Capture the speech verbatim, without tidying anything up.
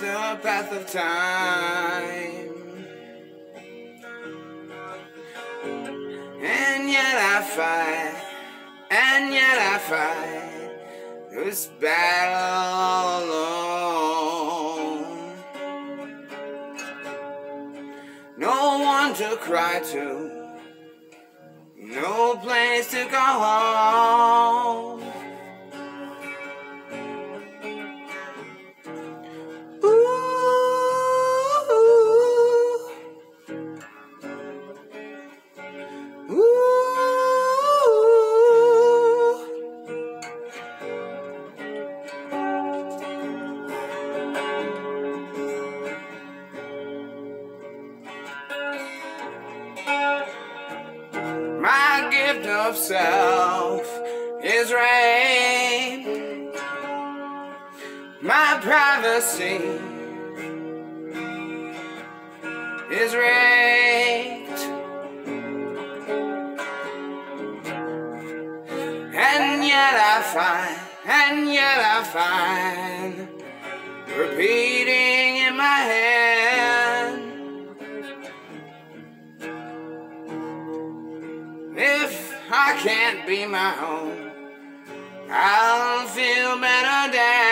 the path of time. And yet I fight, and yet I fight this battle alone. No one to cry to, no place to go home. My gift of self is rain. My privacy is raped. And yet I find, and yet I find, repeating in my head, if I can't be my own, I'll feel better dead.